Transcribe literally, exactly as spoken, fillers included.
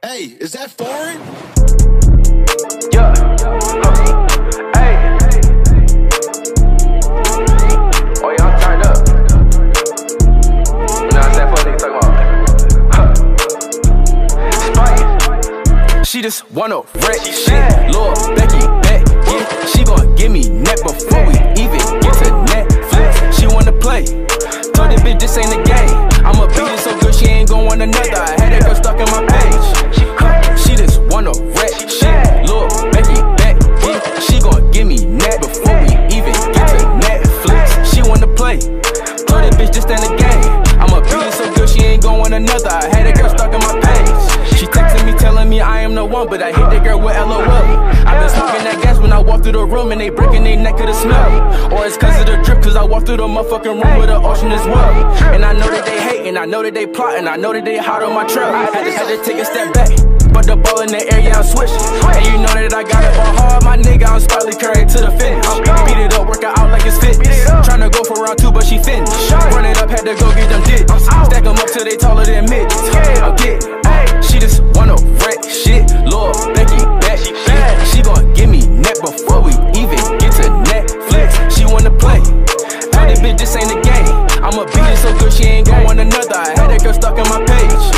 Hey, is that foreign? Yeah. Hey. Oh yeah, I'm turned up. You know what that funny nigga talking about? Spitelee. She just wanna wreck shit. Luh Becky Becky. She gon' give me neck before we even get to Netflix. She wanna play. Told this bitch this ain't a game. I'ma beat it so good she ain't gon' want another. I had that girl stuck in my page. She just wanna wreck shit. Luh Becky Becky. She gon' give me neck before we even get to Netflix. She wanna play. Told this bitch this ain't a game. I'ma beat it so good she ain't gon' want another. I had that girl stuck in my page. She texting me telling me I am the one, but I hit that girl with L O L. I been smoking that gas when I walk through the room and they breaking their neck of the smell. Or it's cause of the drip, cause I walk through the motherfucking room with the ocean as well. And I know that they hating, I know that they plotting, I know that they hot on my trail. I just had to take a step back, but the ball in the air, yeah, I'm switching. And you know that I got it all hard, my nigga, I'm Spitelee carried to the finish. Beat it up, work it out like it's fitness. Tryna go for round two, but she finished. Run it up, had to go get them digits. Stack them up till they taller than midgets. I'm getting, she just wanna wreck shit. Luh Becky Becky. She gon' give me neck before we even get to Netflix. She wanna play. Told this bitch this ain't a game. I'ma beat it so good she ain't gon' want another. I had that girl stuck in my page.